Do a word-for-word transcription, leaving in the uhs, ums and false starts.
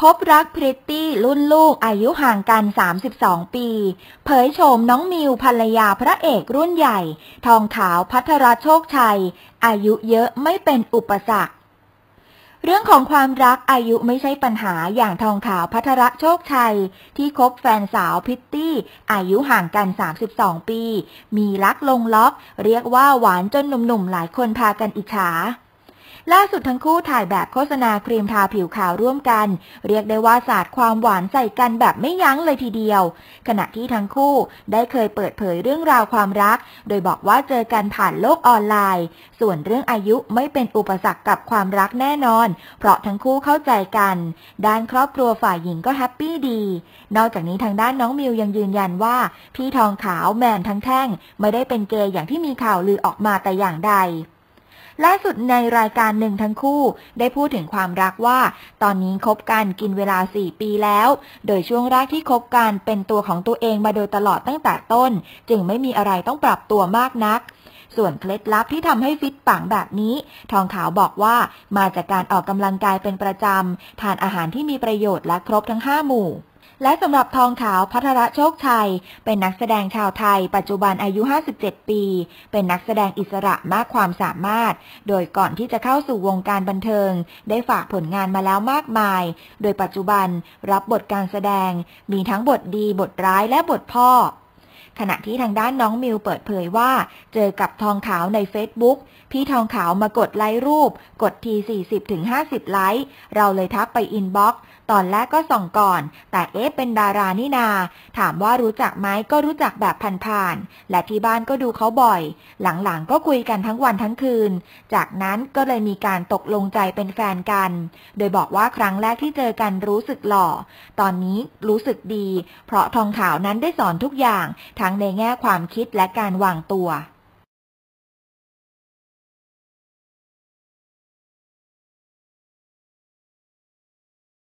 พบรักพริตตี้รุ่นลูกอายุห่างกันสามสิบสองปีเผยโฉมน้องมิวภรรยาพระเอกรุ่นใหญ่ทองขาวภัทรโชคชัยอายุเยอะไม่เป็นอุปสรรคเรื่องของความรักอายุไม่ใช่ปัญหาอย่างทองขาวภัทรโชคชัยที่คบแฟนสาวพริตตี้อายุห่างกันสามสิบสองปีมีรักลงล็อกเรียกว่าหวานจนหนุ่มๆหลายคนพากันอิจฉาล่าสุดทั้งคู่ถ่ายแบบโฆษณาครีมทาผิวขาวร่วมกันเรียกได้ว่าสาดความหวานใส่กันแบบไม่ยั้งเลยทีเดียวขณะที่ทั้งคู่ได้เคยเปิดเผยเรื่องราวความรักโดยบอกว่าเจอกันผ่านโลกออนไลน์ส่วนเรื่องอายุไม่เป็นอุปสรรคกับความรักแน่นอนเพราะทั้งคู่เข้าใจกันด้านครอบครัวฝ่ายหญิงก็แฮปปี้ดีนอกจากนี้ทางด้านน้องมิวยังยืนยันว่าพี่ทองขาวแมนทั้งแท่งไม่ได้เป็นเกย์อย่างที่มีข่าวลือออกมาแต่อย่างใดล่าสุดในรายการหนึ่งทั้งคู่ได้พูดถึงความรักว่าตอนนี้คบกันกินเวลาสี่ปีแล้วโดยช่วงแรกที่คบกันเป็นตัวของตัวเองมาโดยตลอดตั้งแต่ต้นจึงไม่มีอะไรต้องปรับตัวมากนักส่วนเคล็ดลับที่ทำให้ฟิตปังแบบนี้ทองขาวบอกว่ามาจากการออกกำลังกายเป็นประจำทานอาหารที่มีประโยชน์และครบทั้งห้าหมู่และสำหรับทองขาวภัทรโชคชัยเป็นนักแสดงชาวไทยปัจจุบันอายุห้าสิบเจ็ดปีเป็นนักแสดงอิสระมากความสามารถโดยก่อนที่จะเข้าสู่วงการบันเทิงได้ฝากผลงานมาแล้วมากมายโดยปัจจุบันรับบทการแสดงมีทั้งบทดีบทร้ายและบทพ่อขณะที่ทางด้านน้องมิวเปิดเผยว่าเจอกับทองขาวใน Facebook พี่ทองขาวมากดไลค์รูปกดที สี่สิบถึงห้าสิบ ไลค์เราเลยทักไปอินบ็อกซ์ตอนแรกก็ส่องก่อนแต่เอ๊ะเป็นดารานี่นาถามว่ารู้จักไหมก็รู้จักแบบผ่านๆและที่บ้านก็ดูเขาบ่อยหลังๆก็คุยกันทั้งวันทั้งคืนจากนั้นก็เลยมีการตกลงใจเป็นแฟนกันโดยบอกว่าครั้งแรกที่เจอกันรู้สึกหล่อตอนนี้รู้สึกดีเพราะทองขาวนั้นได้สอนทุกอย่างทั้งในแง่ความคิดและการวางตัว